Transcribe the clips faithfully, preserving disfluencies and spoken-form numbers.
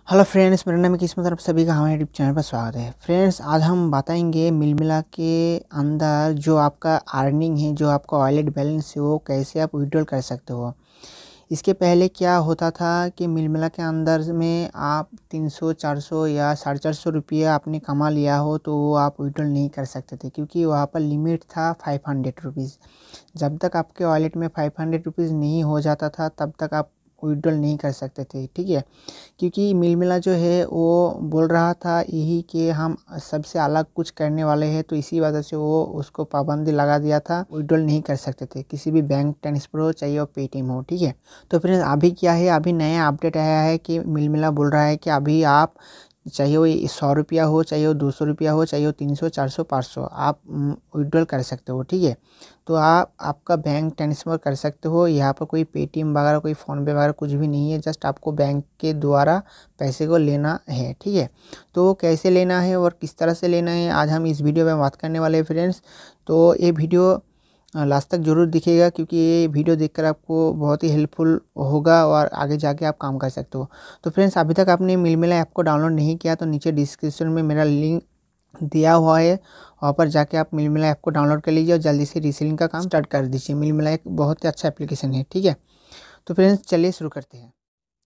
Hello friends, मेरा नाम है किस्मत और आप सभी का हमारे यूट्यूब चैनल पर स्वागत है। फ्रेंड्स, आज हम बताएंगे मिलमिला के अंदर जो आपका अर्निंग है, जो आपका वॉलेट बैलेंस है, वो कैसे आप विड्रॉल कर सकते हो। इसके पहले क्या होता था कि मिलमिला के अंदर में आप तीन सौ चार सौ या साढ़े चार सौ रुपया आपने कमा लिया हो तो वो आप विड्रॉल नहीं कर सकते थे, क्योंकि वहाँ पर लिमिट था फाइव हंड्रेड रुपीज़। जब तक आपके वॉलेट में फाइव हंड्रेड रुपीज़ नहीं हो जाता था तब तक आप विड्रॉल नहीं कर सकते थे। ठीक है, क्योंकि मिलमिला जो है वो बोल रहा था यही कि हम सबसे अलग कुछ करने वाले हैं, तो इसी वजह से वो उसको पाबंदी लगा दिया था, विड्रॉल नहीं कर सकते थे किसी भी बैंक ट्रांसफर हो, चाहे वो पेटीएम हो। ठीक है, तो फ्रेंड्स अभी क्या है, अभी नया अपडेट आया है कि मिलमिला बोल रहा है कि अभी आप चाहिए वो सौ रुपया हो, चाहिए वो दो सौ रुपया हो, चाहिए वो तीन सौ चार सौ पाँच सौ आप विड्रॉल कर सकते हो। ठीक है, तो आप आपका बैंक ट्रांसफ़र कर सकते हो। यहाँ पर कोई पेटीएम वगैरह, कोई फ़ोनपे वगैरह कुछ भी नहीं है, जस्ट आपको बैंक के द्वारा पैसे को लेना है। ठीक है, तो कैसे लेना है और किस तरह से लेना है आज हम इस वीडियो में बात करने वाले हैं फ्रेंड्स। तो ये वीडियो लास्ट तक ज़रूर दिखेगा, क्योंकि ये वीडियो देखकर आपको बहुत ही हेल्पफुल होगा और आगे जाके आप काम कर सकते हो। तो फ्रेंड्स, अभी तक आपने मिलमिला ऐप को डाउनलोड नहीं किया तो नीचे डिस्क्रिप्शन में मेरा लिंक दिया हुआ है, वहाँ पर जाके आप मिलमिला ऐप को डाउनलोड कर लीजिए और जल्दी से रीसेलिंग का काम स्टार्ट कर दीजिए। मिलमिला एक बहुत ही अच्छा एप्लीकेशन है। ठीक है, तो फ्रेंड्स चलिए शुरू करते हैं।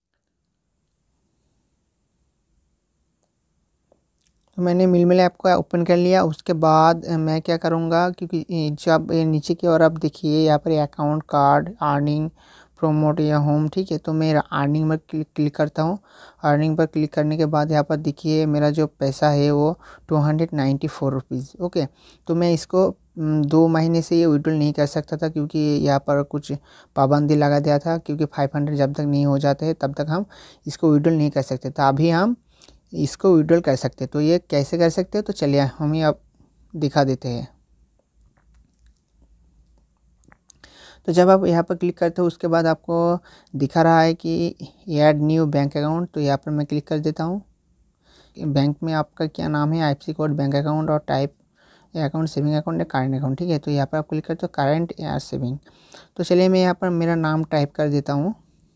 तो मैंने मिलमिला ऐप को ओपन कर लिया। उसके बाद मैं क्या करूँगा, क्योंकि जब ये नीचे की ओर आप देखिए यहाँ पर अकाउंट, कार्ड, अर्निंग, प्रोमोट या होम। ठीक है, तो मैं अर्निंग में क्लिक क्लिक करता हूँ। अर्निंग पर क्लिक करने के बाद यहाँ पर देखिए मेरा जो पैसा है वो two hundred ninety four rupees. Okay, तो मैं इसको दो महीने से ये विड्रॉल नहीं कर सकता था, क्योंकि यहाँ पर कुछ पाबंदी लगा दिया था, क्योंकि फाइव हंड्रेड जब तक नहीं हो जाते हैं तब तक हम इसको विड्रॉल नहीं कर सकते। तो अभी हम इसको विड्रॉल कर सकते हैं। तो ये कैसे कर सकते हैं, तो चलिए हम ये अब दिखा देते हैं। तो जब आप यहाँ पर क्लिक करते हो उसके बाद आपको दिखा रहा है कि ऐड न्यू बैंक अकाउंट, तो यहाँ पर मैं क्लिक कर देता हूँ। बैंक में आपका क्या नाम है, I F C code, bank account और टाइप अकाउंट, सेविंग अकाउंट या करेंट अकाउंट। ठीक है, तो यहाँ पर आप क्लिक करते हो करेंट या सेविंग। तो चलिए मैं यहाँ पर मेरा नाम टाइप कर देता हूँ।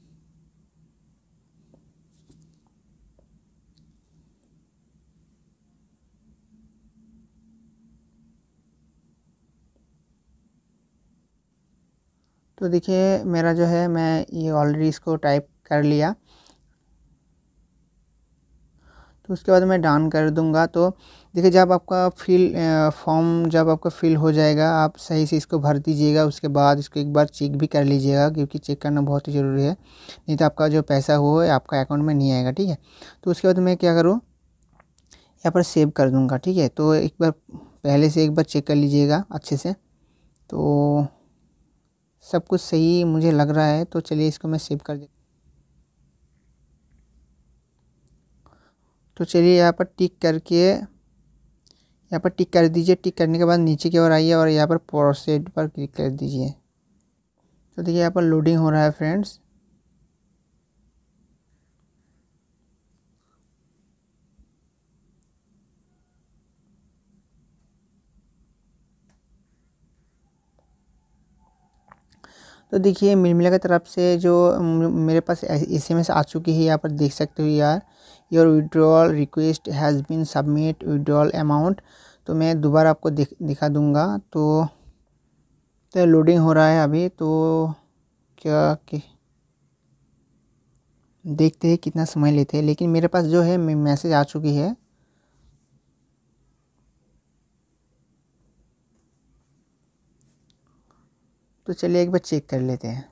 तो देखिए मेरा जो है, मैं ये ऑलरेडी इसको टाइप कर लिया। तो उसके बाद मैं डन कर दूंगा। तो देखिए जब आपका फिल फॉर्म जब आपका फिल हो जाएगा, आप सही से इसको भर दीजिएगा। उसके बाद इसको एक बार चेक भी कर लीजिएगा, क्योंकि चेक करना बहुत ही ज़रूरी है, नहीं तो आपका जो पैसा हो आपका अकाउंट में नहीं आएगा। ठीक है, तो उसके बाद मैं क्या करूँ, यहाँ पर सेव कर दूँगा। ठीक है, तो एक बार पहले से एक बार चेक कर लीजिएगा अच्छे से। तो सब कुछ सही मुझे लग रहा है, तो चलिए इसको मैं सेव कर देता। तो चलिए यहाँ पर टिक करके यहाँ पर टिक कर दीजिए। टिक करने के बाद नीचे की ओर आइए और यहाँ पर प्रोसीड पर क्लिक कर दीजिए। तो देखिए यहाँ पर लोडिंग हो रहा है फ्रेंड्स। तो देखिए मिलमिला की तरफ से जो मेरे पास एस एम एस आ चुकी है, यहाँ पर देख सकते हो यार, your withdrawal request has been submit withdrawal amount. तो मैं दोबारा आपको दिख दिखा दूँगा। तो तो लोडिंग हो रहा है अभी। तो क्या कि देखते हैं कितना समय लेते हैं, लेकिन मेरे पास जो है मैसेज आ चुकी है। तो चलिए एक बार चेक कर लेते हैं।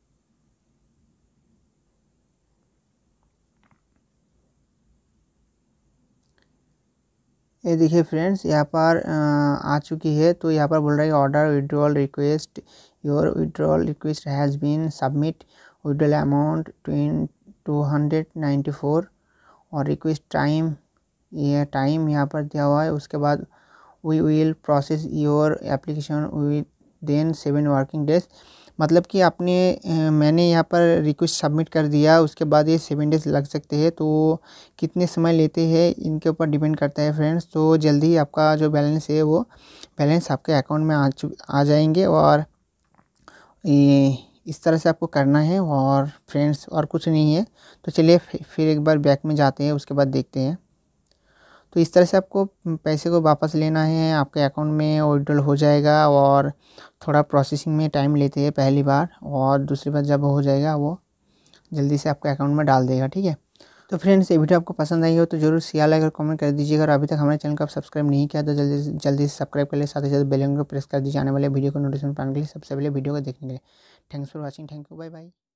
ये देखिए फ्रेंड्स, यहाँ पर आ चुकी है। तो यहाँ पर बोल रहा है order withdrawal request, your withdrawal request has been submit withdrawal amount ट्वेन टू हंड्रेड नाइन्टी फोर और रिक्वेस्ट टाइम, ये टाइम यहाँ पर दिया हुआ है। उसके बाद we will process your application within seven working days. मतलब कि आपने मैंने यहाँ पर रिक्वेस्ट सबमिट कर दिया, उसके बाद ये सेवन डेज़ लग सकते हैं। तो कितने समय लेते हैं इनके ऊपर डिपेंड करता है फ्रेंड्स। तो जल्दी ही आपका जो बैलेंस है वो बैलेंस आपके अकाउंट में आ चु आ जाएंगे। और ये इस तरह से आपको करना है और फ्रेंड्स और कुछ नहीं है। तो चलिए फिर एक बार बैक में जाते हैं, उसके बाद देखते हैं। तो इस तरह से आपको पैसे को वापस लेना है, आपके अकाउंट में विड्रॉल हो जाएगा और थोड़ा प्रोसेसिंग में टाइम लेते हैं पहली बार, और दूसरी बार जब हो जाएगा वो जल्दी से आपके अकाउंट में डाल देगा, ठीक है। तो फ्रेंड्स, ये वीडियो आपको पसंद आई हो तो जरूर शेयर लाइक और कमेंट कर दीजिएगा, और अभी तक हमारे चैनल को आप सब्सक्राइब नहीं किया तो जल्दी से जल्दी से सब्सक्राइब कर ले, साथ ही साथ बेल आइकन को प्रेस कर दीजिए आने वाले वीडियो को नोटिफिकेशन पाने के लिए, सबसे पहले वीडियो को देखने के लिए। Thanks for watching, thank you, bye bye.